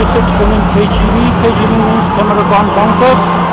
message to mean KGB. KGB means camera gone bonkers.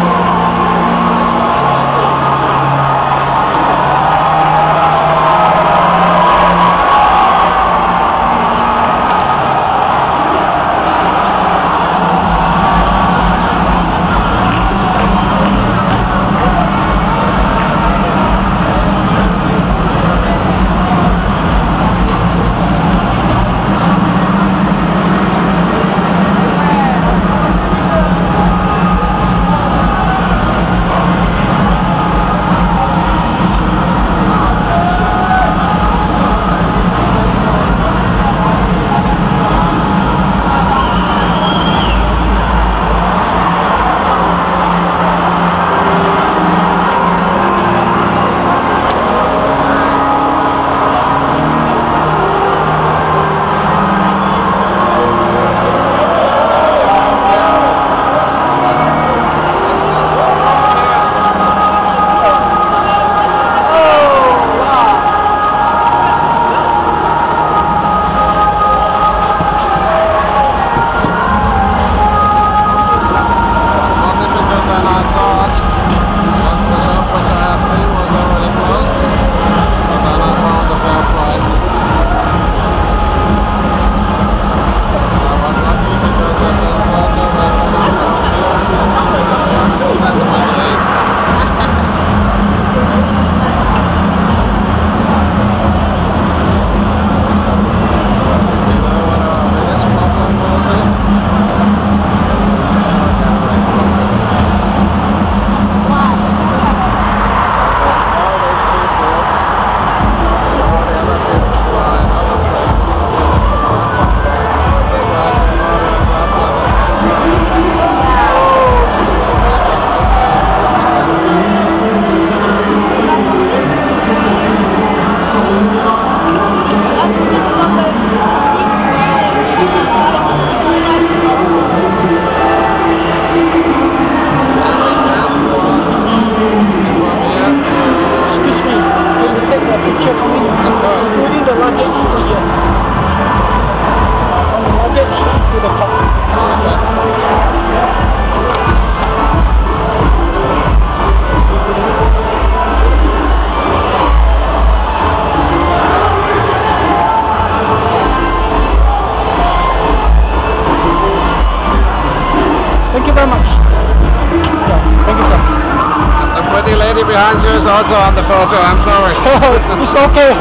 Behind you is also on the photo, I'm sorry. It's okay.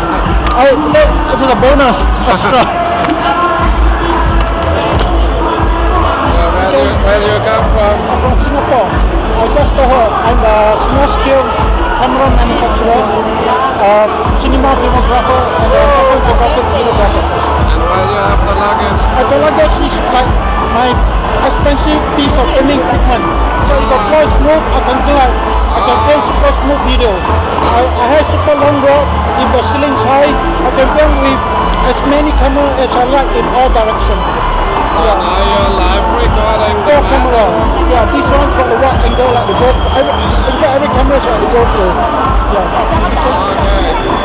It's a bonus. Extra. Where do you come from? I'm from Singapore. I just told her I'm a small-scale camera manufacturer, cinema filmographer, and a photographic videographer. And where do you have the luggage? The luggage is like my expensive piece of filming equipment. So if the floor is smooth, I can glide. I can film super smooth video. I have super long rod. If the ceiling is high, I can film with as many cameras as I like in all directions. So now you're live recording the match? Camera. Yeah, this one got a wide angle like the GoPro. In fact, every camera is like the GoPro. Yeah. Okay.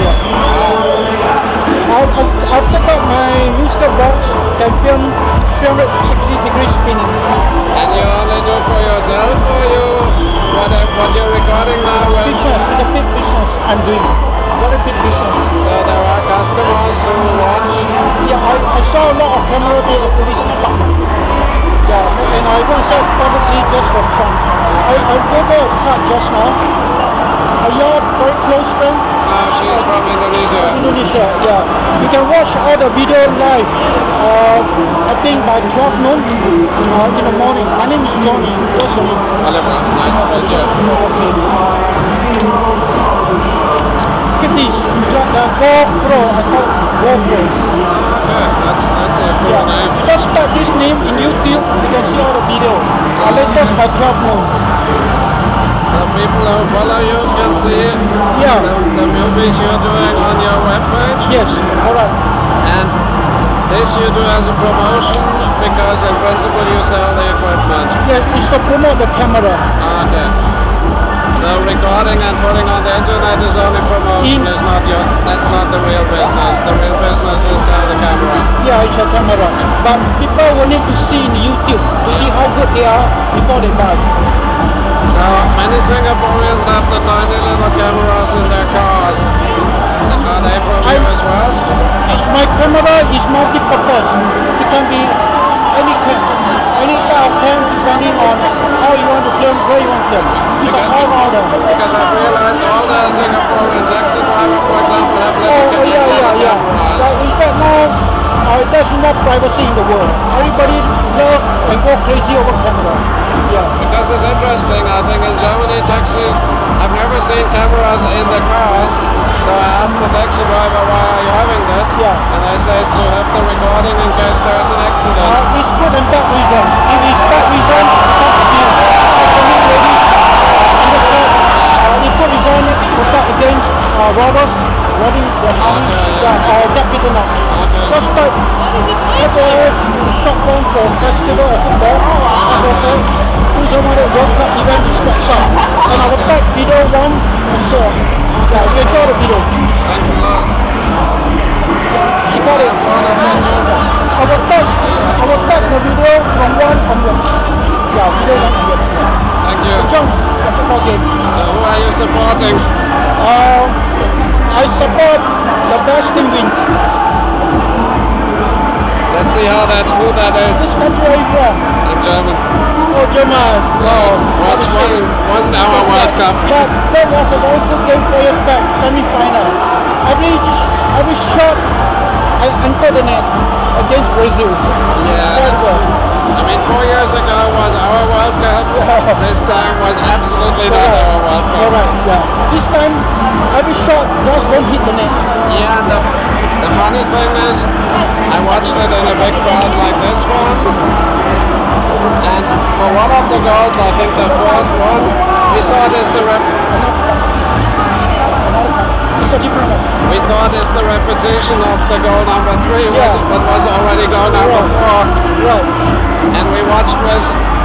Yeah. I'll take out my musical box, can film 360 degrees spinning. And you only do for yourself, or you what you're recording now? Business, it's a big business I'm doing. Very big business. So there are customers who watch? Yeah, I saw a lot of camera here at police department. Yeah, and I even sell publicly just for fun. I gave her a card just now. Are you all very close friend? No, she's from Indonesia. Indonesia, yeah. You can watch all the video live. I think by 12 noon in the morning. My name is Johnny. What's your name? Oliver. Nice to meet you. Okay. Look at this. Like the GoPro. I call it GoPro. Okay, that's a cool name. Just type this name in YouTube. You can see all the video. Latest by 12 noon. So people who follow you can see the movies you're doing on your webpage? Yes, alright. And this you do as a promotion because in principle you sell the equipment? Yes, it's to promote the camera. Okay. So So recording and putting on the internet is only promotion. That's not the real business. The real business is the camera. Yeah, it's a camera. But people will need to see in YouTube to see how good they are before they buy. So many Singaporeans have the tiny little cameras in their cars. Are they from you as well? My camera is multi-purpose. It can be any type of cam depending on how you want to film, where you want to film. Because I've realized all the Singaporean taxi drivers, for example, have little cameras. Like, in fact, now there's more privacy in the world. Everybody love and go crazy over camera. Yeah. Because it's interesting. I think in Germany, taxis, I've never seen cameras in the cars. So I asked the taxi driver, why are you having this? Yeah. And they said to have the recording in case there is an accident. It's good and bad reason. If it's bad reason, it's good reason to protect against robbers, robbing the money, that people not. Just like if they have a short film for festival or football, and they say, who's the one that World Cup event is not shot. And I will take video one and so on. Yeah, you can show the video. Thanks a lot. She got it. I will take the video from one onwards. Yeah, video one onwards. Thank you. John, the football game. So who are you supporting? I support the best team win. Let's see who that is. Which country are you from? I'm German. Oh, German. Wasn't our World Cup. But that was a very good game for years back, semi-final. Every shot I entered the net against Brazil. Yeah. Terrible. I mean, 4 years ago was our World Cup. This time was absolutely not our World Cup. Alright, yeah. This time, every shot just won't hit the net. Yeah, and the funny thing is, I watched it in a big crowd like this one. And for one of the goals, I think the fourth one, we thought is the we thought is the repetition of the goal number 3, but was already goal number 4. Right. And we watched with